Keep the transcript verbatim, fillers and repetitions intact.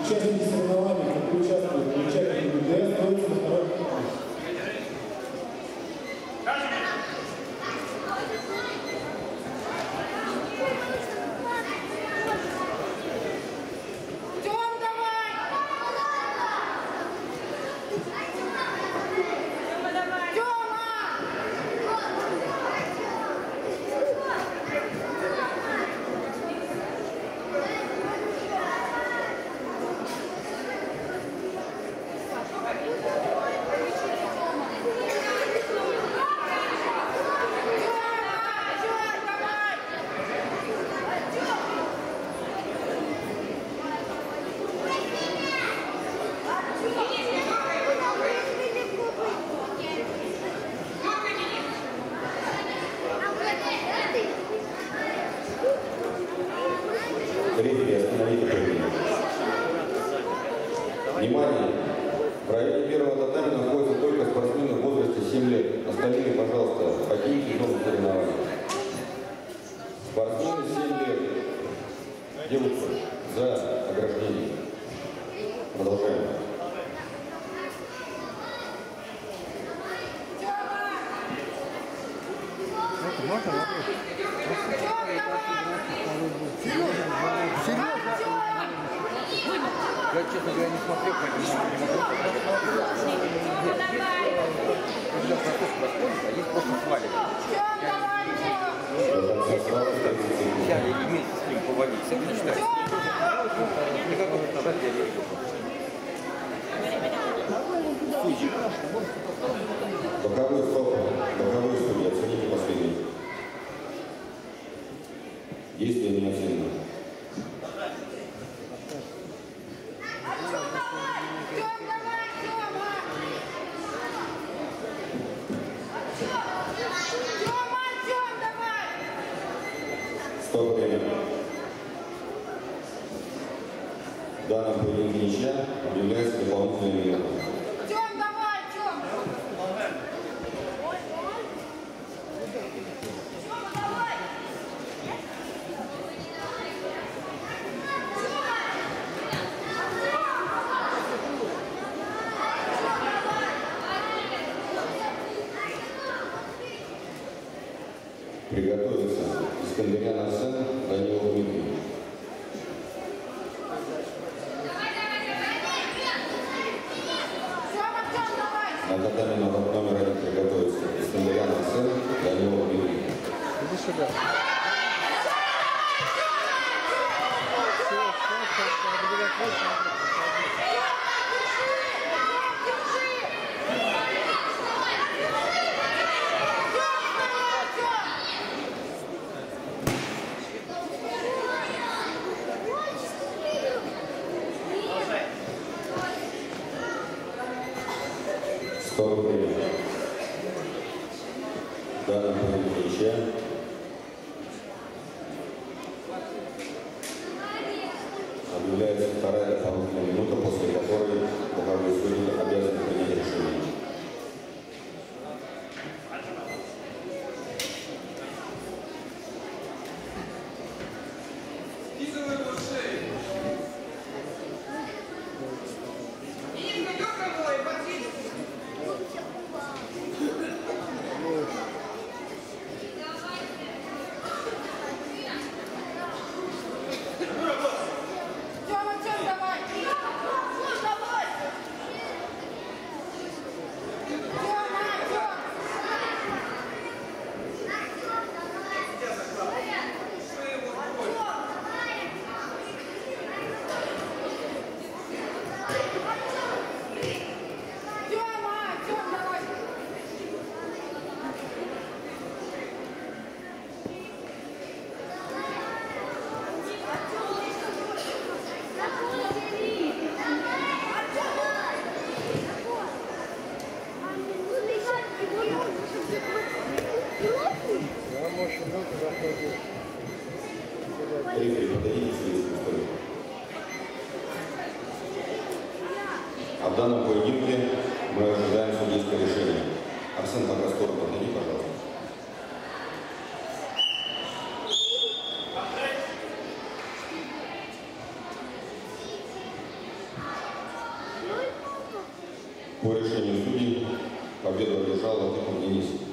Участники соревнований, которые участвуют в участии в ДС, находятся на втором этапе. Рефери, остановите время. Внимание! В районе первого татами находятся только спортсмены в возрасте семь лет. Остальные, пожалуйста, покиньте зону соревнований. Спортсмены семь лет. Девушка, за ограждение. Продолжаем. Можно вопрос? Я, честно говоря, не смотрел, конечно, не могу. Когда процесс происходит, а есть просто сваливание. Я вместе с ним поводиться, это не считается. Никакого сказать я не вижу. Судьи. Боковой стоп, боковой судья, оцените последний. Действие не оценено. Стоп, время. В данном поединке ничья объявляется дополнительная минута. Приготовиться. Искандерян Арсен, Данилов Дмитрий. На татами номер один приготовиться. Искандерян Арсен, Данилов Дмитрий. Иди сюда. Стоп, время. В данном поединке ничья. Объявляется вторая дополнительная минута, после которой боковой судья обязан принять решение. Рефери, подойдите к следующему столику. А в данном поединке мы ожидаем судейское решение. Арсен, пока скоро подойди, пожалуйста. По решению судей победу одержал Латыпов Денис.